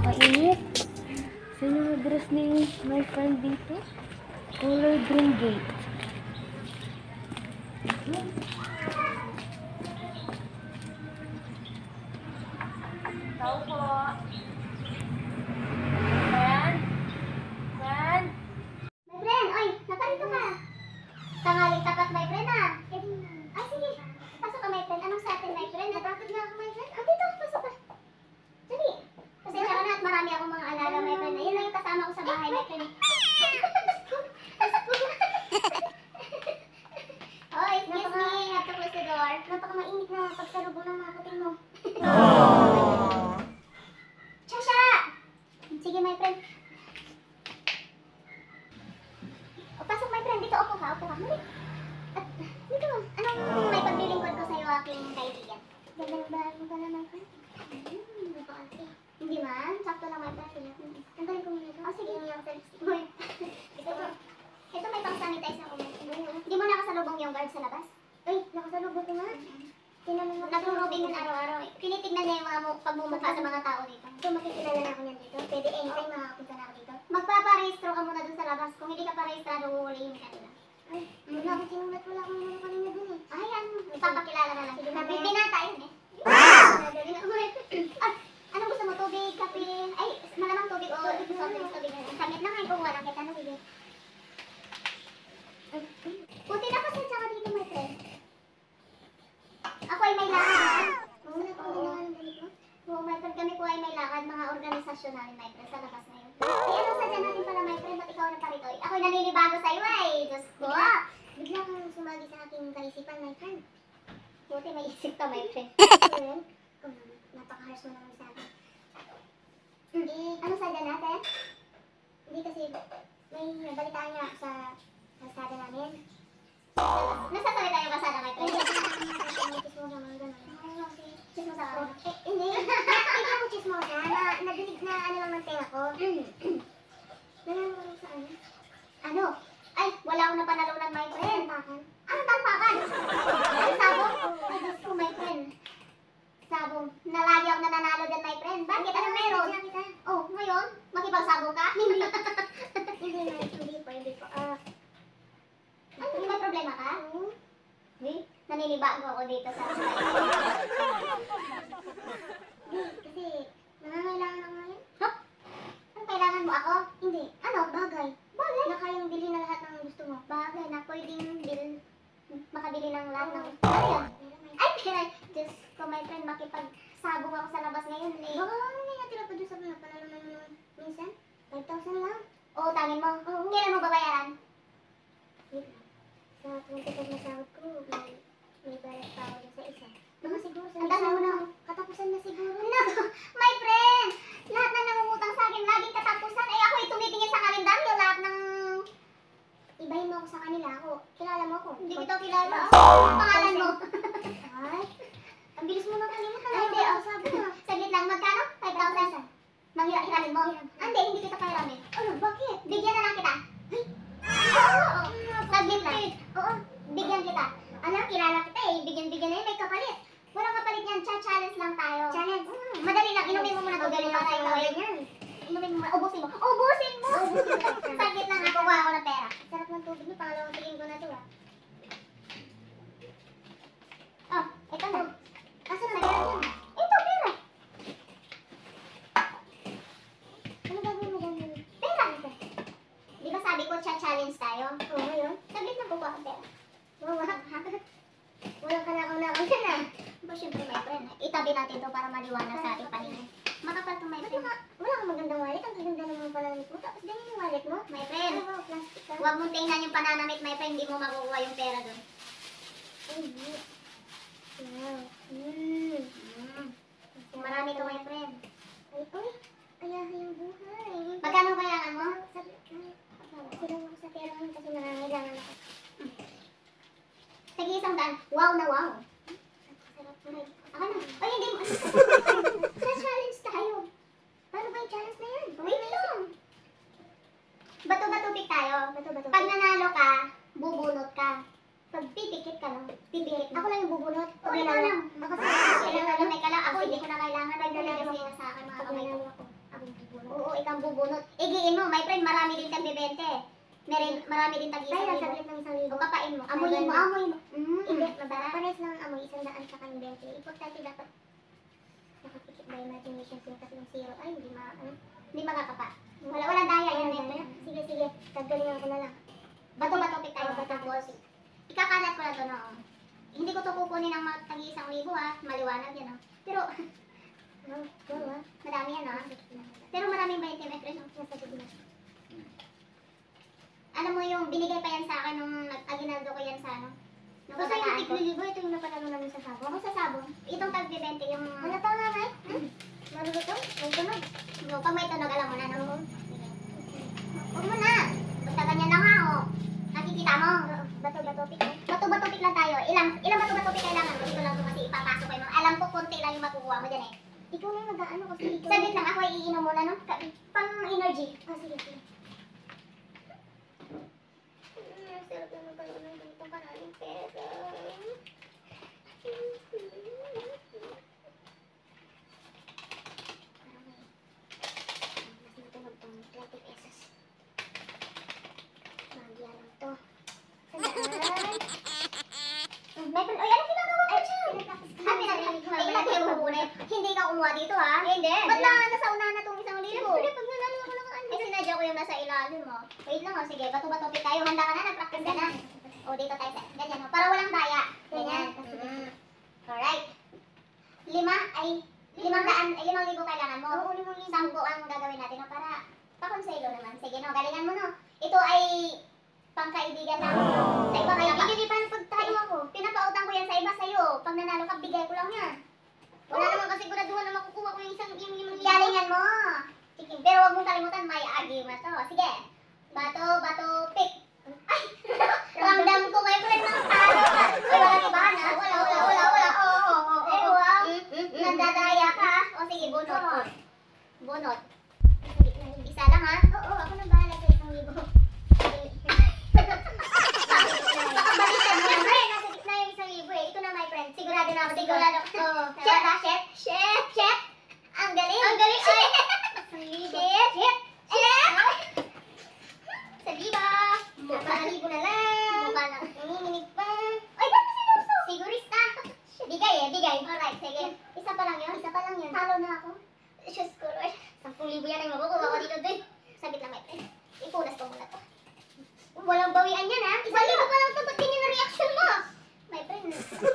Napakainit. Sino yung address ni my friend dito? Color Green Gate. Tao po. Friend? Friend? My friend, oy, naparito ka. Tangaling tapat, my friend, ah. Ay, sige. Pasok ka, my friend. Anong sa atin, my friend? Natakot nga ako, my friend. Ah, dito, pasok ka. Dali. Pasensya ka na at marami akong mga alaga, my friend. Ayun lang yung kasama ko sa bahay, my friend. Oh, excuse me. Have to close the door. Napaka-mainit na pagsalubong ng mga kuting mo. Chasha! Sige, my friend. O, pasok, my friend. Dito, upo ka, upo ka. Muli. At, dito, anong may paglilingkod ko sa'yo, aking kaibigan? Ganda ng bahay mo pala, my friend. Napaka-ante. Hindi man, sakto lang, my friend. Tanggalin ko muna ito. O, sige, yung self-stick. Ito, may pang-sanitize na kumay. Hindi mo nakasalubong yung guard sa labas? Uy, nakasalubong ko nga. Tinanong mo. Nag-robing yun araw-araw eh. Tinitignan niya yung mga pagmumukha sa mga tao dito. So, makikilala na ako niyan dito? Pwede anytime makakapunta na ako dito? Magpaparehistro ka muna dun sa labas. Kung hindi ka parehistrado, huhulihin ka nila. Ay, wala akong sinulat. Wala akong mga kanina dun eh. Ay, ano? Ipapakilala na lang. Sige, binata yun eh. Anong gusto mo? Tubig, kape? Ay, malamang tubig o tubig. Samit lang ay kung wala kita. Ano, bigay? Puti na pasensya ka dito, my friend. Ako ay may lakad. Oo, nagpapalilangan ng ganito. Oo, my friend, kami po ay may lakad. Mga organisasyon namin, my friend, sa labas na yun. Ay, ano sadya natin pala, my friend? Ba't ikaw naparito? Ako'y naninibago sa'yo ay. Diyos ko. Bigla kang sumagi sa aking kaisipan, my friend. Buti may isip ka, my friend. Friend? Napaka-harsh mo naman sa akin. Ano sadya natin? Hindi kasi may nabalitaan niya sa kalsada namin. Nasasalita yung kalsada, my friend? Chismosa mga gano'n. Chismosa ka? Hindi. Hindi ako chismosa. Nadinig na ano lang ng tenga ko. Nalaman ko sa ano? Ano? Ay, wala akong napanalunan, my friend. Tampakan? Anong tampakan? Ay, sabong? Ay, Diyos ko, my friend. Sabong. Nalagi ako nananalo dyan, my friend. Bakit? Ano meron? Oh, ngayon? Makipagsabong ka? Hindi. Hindi po. Ano, may problema ka? Hindi. Naninibago ako dito sa kasi nangangailangan ako ngayon. Ha? Anong kailangan mo ako? Hindi. Ano? Bagay. Bagay? Na kayang bilhin na lahat ng gusto mo. Bagay na pwedeng makabili ng lahat ng... Ano yan? Ay, pera. Diyos ko, my friend, makipagsabong ako sa labas ngayon. Baka hindi natira pa doon sa mga panalunan mo minsan? 5,000 lang? Oo, tangin mo. Kailan mo babayaran? Sa 25 na sahod ko, may bayad pa ako sa isa. Baka siguro sa isa mo na, katapusan na siguro. No, my friend! Lahat na nangungutang sa akin, laging katapusan. Ay, ako tumitingin sa kalendaryo, lahat ng... Ibahin mo ako sa kanila. Ako, kilala mo ako. Hindi kita kilala. Ang pangalan mo. Ay, ang bilis mo nang kalimutan. Ay, hindi. Sabi na. Saglit lang, magkano? 5,000. Manghiramin mo? Hindi kita kahiramin. Ano, bakit? Bigyan na lang kita. Oo. Saglit lang. Oo, bigyan kita. Alam, kilala kita eh. Bigyan na yun, may kapalit. Walang kapalit yan, challenge lang tayo. Challenge? Madali lang, inumin mo muna ito. Galing lang tayo ngayon. Inumin mo muna, ubusin mo. Ubusin mo! Saglit lang, nakuha ako ng pera. Sarap ng tubig niyo, pangalawang tingin ko na ito ah. Oh, ito na. Asan na pera yan? Ito, pera. Ano gagawin mo ganyan? Pera. Di ba sabi ko, challenge tayo? Oo, ngayon. Saglit lang kukuha ang pera. Walang kanakaw-nakaw siya na. Ba, syempre, my friend. Itabi natin to para maliwanag sa ating paningin. Makapal to, my friend. Wala kang magandang wallet. Ang ganda naman yung pananamit mo. Tapos ganyan yung wallet mo. My friend, huwag mong tingnan yung pananamit, my friend. Hindi mo makukuha yung pera doon. Ay, wow. Marami to, my friend. Ay, ayahin yung buhay. Magkano kailangan mo? Silang ako sa pera mo kasi nangangailangan ako. Sige, 100. Wow na wow. Sarap na. Ako na. Ay, hindi mo. Sa-challenge tayo. Paano ba yung challenge na yan? Wait lang. Bato-bato pick tayo. Bato-bato. Pag nanalo ka, bubunot ka. Pag pipikit ka lang, pipikit. Ako lang yung bubunot. Pag ikaw lang. Ako sa kailangan lang. Ako hindi ko na kailangan. Pag nanalo ka sa akin, mga kamay ko. Ako. pambubunot. Igiin mo, my friend, marami din kang bibente. Marami din tag-isang Ay, libo. nasa ng 1,000. O kapain mo. Ay, Amuyin mo, ganda. amuyin mo. Hindi, masarap. Pares lang ang amoy, 100 sa kanyang 20. Importante dapat nakapikit by imagination yung tatlong zero. Ay, hindi Hindi makakapa. Walang daya yan, my friend. Sige, sige. Tagalingan ko na lang. Bato-bato pick tayo. Bato-bato. Ikakalat ko na to, no? Hindi ko to kukunin ng tag-isang libo, ha? Maliwanag yan, no? Pero, madami yan, ha? Pero maraming 20, my friend. Nasa gitna. Alam mo yung binigay pa yan sa akin nung aginaldo ko yan sa ano? Nung Basta yung kabataan ko. tiglilibo, ito yung napatalo namin sa sabong. Ako sa sabon. Itong tag-20 yung... Wala pa nga, Nay. Maruluto? May tunog. No, pag may tunog, alam mo na, no? Huwag mo na. Basta ganyan lang, ha, oh. Nakikita mo? Bato-bato, pick. Bato-bato pick lang tayo. Ilang bato-bato pick kailangan mo? Dito lang ko kasi ipapasok ko yung mga. Alam ko, konti lang yung makukuha mo dyan, eh. Ikaw na yung mag-ano kasi ikaw. Saglit lang, ako ay iinom muna, no? Pang energy. Ah, sige, sige. Sarap na magkaroon ng ganitong karaling pera. Mas matunog tong 20 pesos. Magya lang to. Sandaan. May friend, oy, anong ginagawa ko dyan? Ilagay mo muna. Hindi ka kumuha dito, ha? Hindi. Ba't nasa unahan na itong 1,000? Siyempre, pag nanalo ako ng ano. Ay, sinadya ko yung nasa ilalim mo. Wait lang, oh. Sige, bato-bato pick tayo. Handa ka na, nag-practice ka na. O, dito tayo sa, ganyan, oh. Para walang daya. Ganyan. Alright. 5,000 kailangan mo. Oo, 5,000. 10 ang gagawin natin, no? Para pakonselo naman. Sige, no? Galingan mo, no? Ito ay pangkaibigan lang. Sa iba kaya Hindi pa pagtalo ako. Pinapautang ko yan sa iba sa'yo. Pag nanalo ka, bigay ko lang yan. Wala naman kasi siguraduhan na makukuha ko yung isang yung Galingan mo. Sige. Pero huwag mong kalimutan, may argument to. Sige. Bato, pick. Ay! Ramdam ko ngayon ko rin ng talo ka. Ay, walang ibahan, ha? Wala. Oo. Wow. Nandadaya ka. O, sige, bunot. Bunot. Isa lang, ha? Oo, ako nang bahala sa 1,000. Balikan mo, pre. Nasa gitna yung 1,000, eh. Ito na, my friend. Sigurado na ako. Sigurado. Chef, ha? Chef. Ang galing. Chef. Sa liba. Mukha na lang. Mukha lang. Nanginginig pa. Ay, ba't sinuso? Sigurista. Bigay. Alright, sige. Isa pa lang yun. Talo na ako. Diyos ko, Lord. 10,000 yan ay makukuha ko dito din. Saglit lang, my friend. Ipunas ko muna to. Walang bawian yan, ha? Isang libo pa lang to. Ba't ganyan na reaction mo? My friend.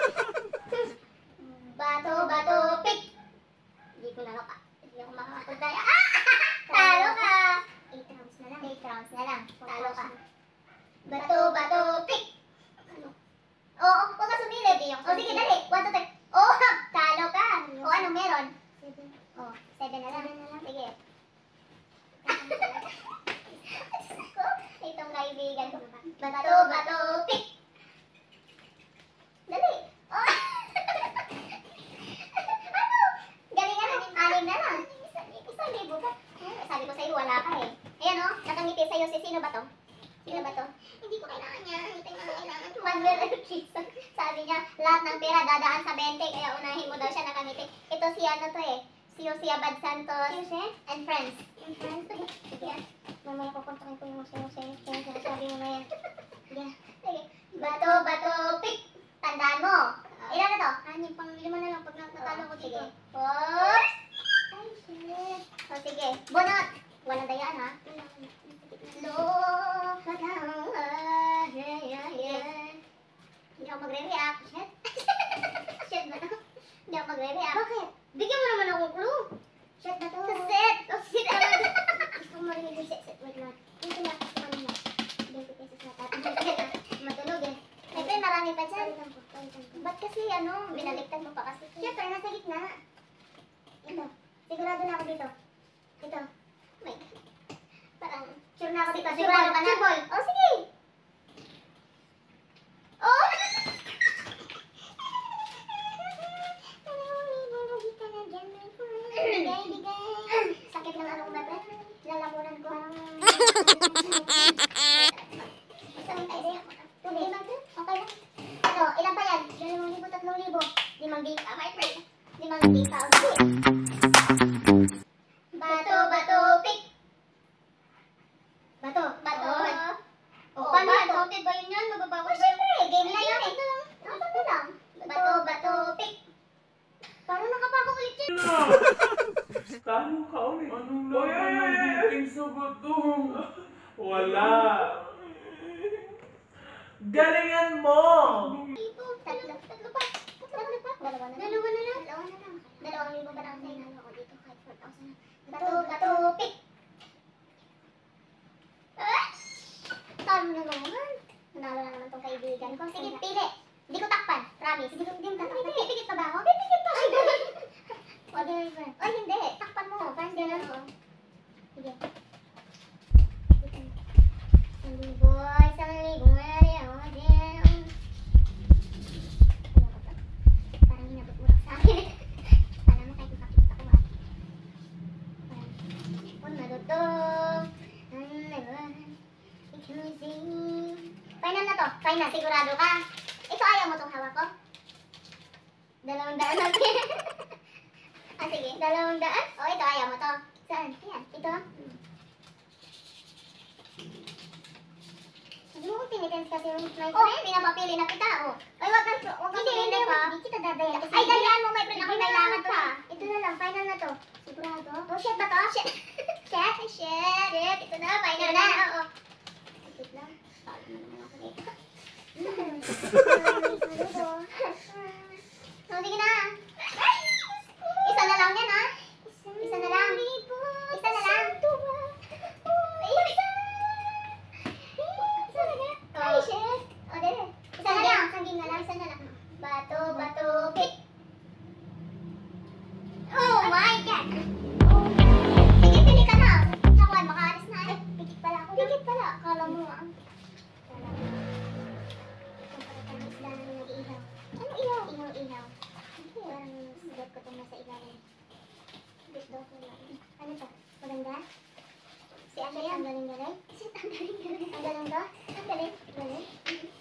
Bato, pick. Hindi ko na Hindi ako makakapagdaya. Talo ka. 8 rounds na lang. 8 rounds na lang. Talo ka. Bato, pick. Ano? Oo, huwag ka sumilip. O, sige, dali. 1, 2, 3. Oh, talo ka. O, anong meron? 7. Oh, 7 na lang. Sige. Itong kaibigan ko. Bato, pick. Dali. Oh. Ano? Galingan na. 6 na lang. 1,000 ka. Sabi ko sa'yo, wala ka eh. Ayan o, nakangiti sa'yo si sino ba to? Sino ba to? Hindi ko kailangan niya. Hindi ko kailangan. Manuel Urquiza. Sabi niya, lahat ng pera dadaan sa 20, kaya unahin mo daw siya nakangiti. Ito si ano to eh. Si Jose Abad Santos and friends. Yung friends. Yeah. Mamaya kukontakin ko yung sa'yo. Sabi mo na yan. Yeah. Sige. Bato, pick. Tandaan mo. Ilan na to? Yung pang 5 na lang pag natalo ko Sige. dito. Pause. Ay, shit. O sige. Bunot. Walang dayaan ha. Lo. Hindi ako magre-react. Shit. Shit ba to? Hindi ako magre-react. Bakit? Bigyan mo naman akong clue. Shit ba to? Set. Oh, shit. Gusto ko marinig yung set. Wait lang. Dito na. Kanina. 20 pesos na tayo. Matunog eh. May friend, marami pa dyan. Palitan ko. Ba't kasi ano, binaliktad mo pa kasi. Siyempre, nasa gitna. Ito. Sigurado na ako dito. Ito. My God. Parang, Sure na ako dito. sigurado ka na? Sure ball. Oh, sige. Oh! Sakit ng ano ko, my friend. Lalamunan ko. Isang idea. Tuloy, my friend. Okay lang. Ano, ilan pa yan? 2,000, 3,000. 5 giga, my friend. 5 giga. Okay. Bato, pick. gutom. Wala. Galingan mo! Tatlo pa. Dalawa na lang. Dalawa na lang. 2,000 ba lang sa'yo? Ako dito kahit 4,000 na. Bato, pick! Talo na naman. Nanalo na naman tong kaibigan ko. Sige, pili. Hindi ko takpan. Promise. Hindi ko takpan. Pipikit pa ba ako? Pipikit pa. Wag na yun. Ay, hindi. Takpan mo. Parang gano'n. Sige. 1,000. 1,000 mali ako din. Parang hinabot-burak sa akin. Para mo kahit makakita ko ba? Madutong. Final na to. Final. Sigurado ka. Ito ayaw mo tong hawak ko? 200 natin. Sige. 200? Oh, ito ayaw mo to. Saan? Yan. Ito. Hindi mo ko tinitens kasi yung my friend. Oh, pinapapili na kita. Oh. Ay, wag kang hindi pa. Hindi kita dadaya. Ay, dalihan mo, my friend. Ako may langan to. Ito na lang. Final na to. Sigurado? Oh, shit ba to? Shit. Shit. Ito na. Final na. Oo. Wait lang. Talo na naman ako dito. Oh, sige na. Isa na lang yan, ha? Isa na lang. Isa na lang. Ay, shit. O, dali. Isa na lang. Saging na lang. Isa na lang. Bato, pick. Oh my God. Sige, pili ka na. Ako ay makaalis na. Ay, pikit pala ako. Pikit pala. Akala mo, ah. Ano ilaw? Ihaw. Hindi, parang sigat ko itong nasa ilalim. Sigat daw ko lang. Ano to? Maganda? Si Ashay, ang galing-galing? Ang galing to? Ang galing? Galing?